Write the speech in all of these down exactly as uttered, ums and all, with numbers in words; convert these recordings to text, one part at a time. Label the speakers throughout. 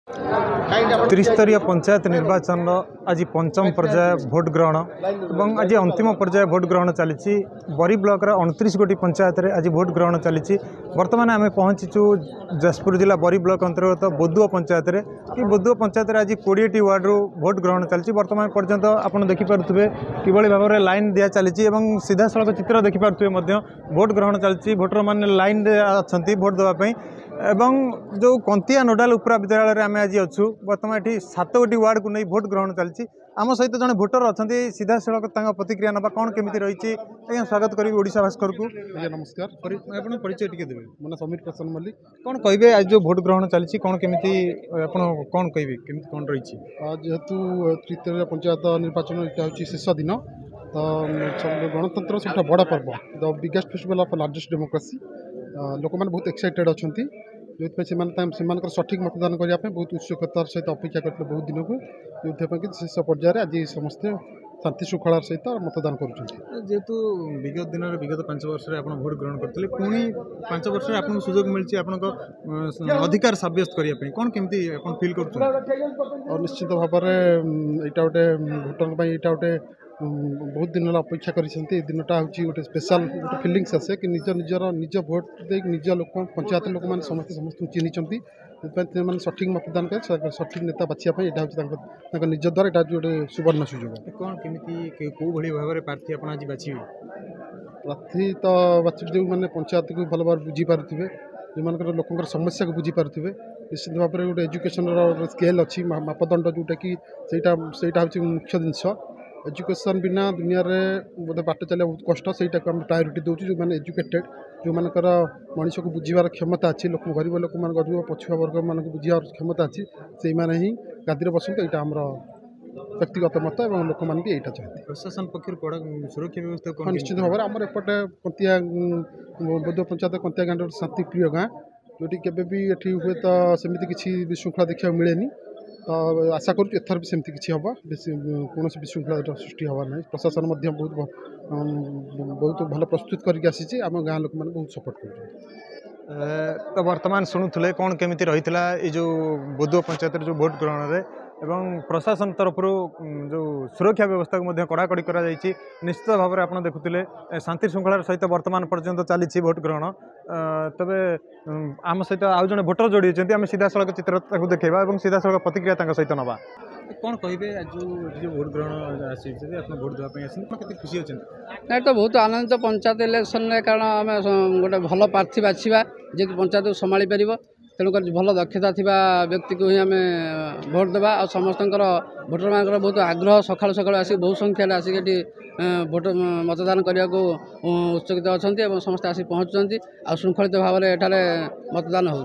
Speaker 1: त्रिस्तरीय पंचायत निर्वाचन आज पंचम पर्याय भोट ग्रहण और आज अंतिम पर्याय भोट ग्रहण चली बरी ब्लॉक अणतीस गोटी पंचायत रे आज भोट ग्रहण चली बर्तमान आम पहुँचीचु जाजपुर जिला बरी ब्लॉक अंतर्गत बोदुआ पंचायत रे कि बोदुआ पंचायत रे आज कोड़े वार्ड रु भोट ग्रहण चली बर्तमान पर्यंत आपड़ देखिपे कि भाव में लाइन दिया चली सीधा सड़क चित्र देखिपे भोट ग्रहण चली भोटर मैंने लाइन अच्छा भोट देवाई एवं जो कंतिया नोडाल उपरा विद्यालय आम आज अच्छू बर्तमान ये सात गोटी वार्ड को नहीं भोट ग्रहण चली आम सहित जड़े भोटर अच्छा सीधा सड़क प्रतिक्रिया ना कौन केमी रही आज्ञा स्वागत करी ओडिशा भास्कर को।
Speaker 2: नमस्कार आप
Speaker 1: परिचय टी देवे
Speaker 2: मैं समीर प्रसन्न मल्लिक
Speaker 1: कौन कहे आज जो भोट ग्रहण चली कौन केमी आप कौन कहे केमी कौन रही
Speaker 2: जेहेतु तृतीय पंचायत निर्वाचन यहाँ हूँ शेष दिन तो गणतंत्र सब बड़ा पर्व the biggest festival of largest democracy लोक मैंने बहुत एक्साइटेड अच्छा जो सठिक मतदान करने बहुत उत्सुकतार सहित अपेक्षा करते बहुत दिन को जो शेष पर्यायर आज समस्ते शांति श्रृंखलार सहित मतदान
Speaker 1: करेतु विगत दिन विगत पांच वर्ष आप भोट ग्रहण करते पुणी पांच वर्ष आपको सुजोग मिली आप अधिकार सब्यस्त करने कौन केमती फिल कर
Speaker 2: निश्चित भाव में यहाँ गोटे भोटर यहाँ गोटे बहुत दिन अपेक्षा कर दिनटा हूँ गोटे स्पेशल गोटे फिलिंग्स आसे कि निज निजर निज भोट दे निज लोक पंचायत लोक मैंने समस्त समस्त चिन्हिंट मैंने सठिक मतदान कर सठिक नेता बाछापी यहाँ हूँ निज द्वारा यहाँ गोटे सुवर्ण सुजोग
Speaker 1: कौन केमी कौ भाव में प्रार्थी आप आज बाछे
Speaker 2: प्रार्थी तो बाछे जो मैंने पंचायत को भल भाव बुझीपारे जो मान लोक समस्या को बुझीपारे निश्चित भाव में गोटे एजुकेशन स्केल अच्छी मापदंड जोटा कि सहीटा हूँ मुख्य जिनस एजुकेशन बिना दुनिया रे बोधे बाट चलिया बहुत कष्ट से प्रायोरीटी दूसरी जो मैंने एजुकेटेड जो मानकर मनीष को बुझार क्षमता अच्छी लोक गरीब लोक मान गरीब पछुआ वर्ग मान बुझार क्षमता अच्छी से मैंने ही गादी बसते यहाँ आमर व्यक्तिगत मत और लोक मैंने भी यहाँ चाहते
Speaker 1: प्रशासन पक्ष सुरक्षा व्यवस्था
Speaker 2: निश्चित भाव में आमर एपटे कंतिया बोध पंचायत कंतिया गाँव शांति प्रिय गाँ जोटी केबे ये हुए तो सेमती किसी विशृंखला देखा मिले तो आशा करूँ एथर भी सेमती किसी हम कौन विशृंखला सृष्टि हबार ना प्रशासन बहुत बहुत भल प्रस्तुत करके आसी आम गाँ लोक मैंने बहुत सपोर्ट कर
Speaker 1: तो वर्तमान शुणुले कौन केमी रही है जो बोदुआ पंचायत जो भोट ग्रहण में एवं प्रशासन तरफ जो सुरक्षा व्यवस्था को कड़ाकड़ी कर निश्चित भाव में आप देखुले शांति श्रृंखलार सहित वर्तमान पर्यंत चली भोट ग्रहण तबे आम सहित आउ जड़े भोटर जोड़ी होती आम सीधा सड़क चित्र देखा और सीधा सड़क प्रतिक्रिया सहित नवा कौन कहे आज जो भोट ग्रहण आसी भोट देवाई आते खुशी अच्छे
Speaker 3: ना तो बहुत आनंदित पंचायत इलेक्शन में कारण आम गोटे भल प्रार्थी बाछा जी पंचायत को संभाली पार तेणुक भल दक्षता थी व्यक्ति को ही आम भोट देवा और समस्त भोटर मान बहुत आग्रह सका सका आसिक बहु संख्या आसिक भोट मतदान करने को उत्सुकित अच्छा समस्त आसिक पहुँचुंट आ श्रृंखलित भाव में एठारे मतदान हो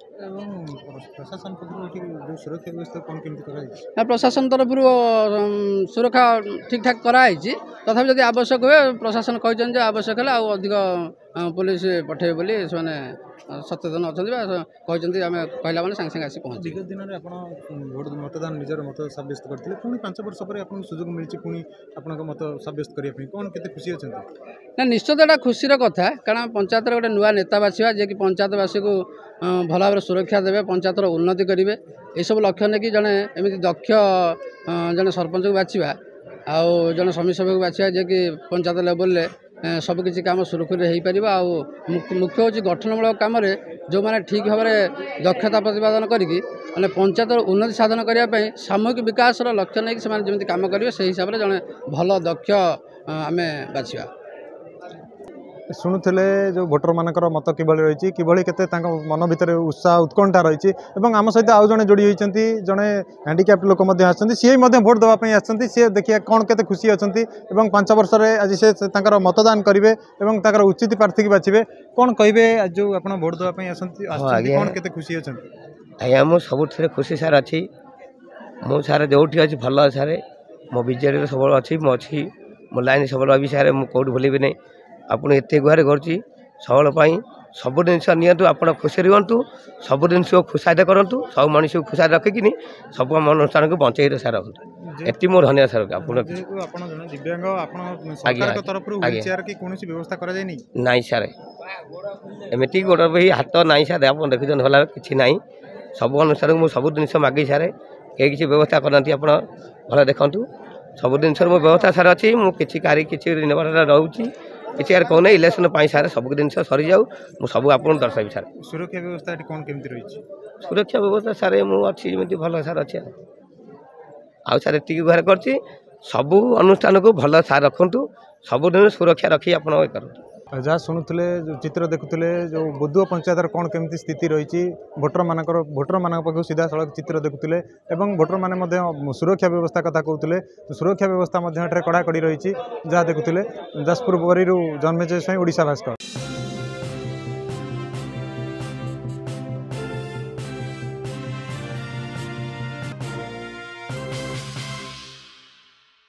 Speaker 1: प्रशासन सुरक्षा व्यवस्था कौन केमी
Speaker 3: प्रशासन तरफ सुरक्षा ठीक ठाक कराई तथापि जब आवश्यक हुए प्रशासन कहते आवश्यक है अधिक पुलिस पठेबे बोली से सचेतन अच्छा कहते आम कहला मैंने सागे सागे आसी पहुँच
Speaker 1: विगत दिन में आप भोट मतदान निजर मत सब्यस्त करते पुणी पांच वर्ष पर आपको सुजोग मिली पुणी आप मत सब्यस्त करने कौन केते खुशी अच्छा
Speaker 3: ना निश्चित एटा खुशीर कथा कारण पंचायत गोटे नुआ नेता बाछा जी कि पंचायतवासी को भल भाव सुरक्षा देवे पंचायतर उन्नति करेंगे यू लक्ष्य नहीं कि जड़े एमती दक्ष जड़े सरपंच को बाछा आउ जड़े समिति सभ्य को बाछा जी कि पंचायत लेवल सबकि कम सुरक्षित हो पार मुख्य हूँ गठनमूलक कम जो मैंने ठीक भाव में दक्षता प्रतिपादन करके मैंने पंचायत उन्नति साधन करने सामूहिक विकास लक्ष्य नहीं कि जमी कम करेंगे से हिसाब से जड़े भल दक्ष आम बाछा
Speaker 1: शुणुले जो भोटर मानकर मत किभली रही कि मन भितर उत्साह उत्कंठा रही आम सहित आउ जड़े जोड़ी होती जड़े हैंडिक्याप्ट लोक सी भोट देवाई आसती सी देखिए कौन केते खुशी अच्छा पांच वर्ष आज से मतदान करेंगे और उचित प्रार्थी की बाछे कौन कहे आज जो आप भोट देवाई आसती कौन केते खुशी अच्छा
Speaker 4: आज्ञा मु सब खुशी सार अच्छी मु सारे जो अच्छी भल सारे मो विजेडी सब अच्छी मो अच्छी मो लाइन सब अभी सारे मुझे कौट भूल नहीं आपड़ एत गुहार करुँच सबल सब जिनस नियंतु आप खुशी रुहतु सब जिन खुशायद करूँ सब मनुष्य को खुशायद रखिकी सब अनुष्ठान को बंचे सार रखु एति मोर धन्यवाद सर नाई सारे एमती गोटे भी हाथ नाई सारे आप देखते भल कि ना सब अनुसार मुझे सब जिन मागे सारे कहीं किसी व्यवस्था करना आप भल देखूँ सब जिन व्यवस्था सार अच्छी मुझे कारी किसी रोचे किसी यार कहूँ इलेक्शन सारे सब जिन सरी जाऊ मुझे सब आपको दर्शाइबी सार
Speaker 1: सुरक्षा व्यवस्था कौन केमती रही
Speaker 4: सुरक्षा व्यवस्था सारे मुझे भल सार अच्छे आउ सार एति गुहार कर सबू अनुष्ठान को भल सार रखु सबुदिन सुरक्षा रखी आप
Speaker 1: जहाँ शुणुले जो चित्र देखुले जो बोदुआ पंचायतर कौन केमती स्थिति रही भोटर मानकर भोटर मान पाखु सीधा सड़क चित्र देखुले और भोटर मैंने सुरक्षा व्यवस्था कथा कहते सुरक्षा व्यवस्था कड़ाकड़ी रही जहाँ देखुले जाजपुर बरी जन्मेजय स्वाई ओडिशा भास्कर।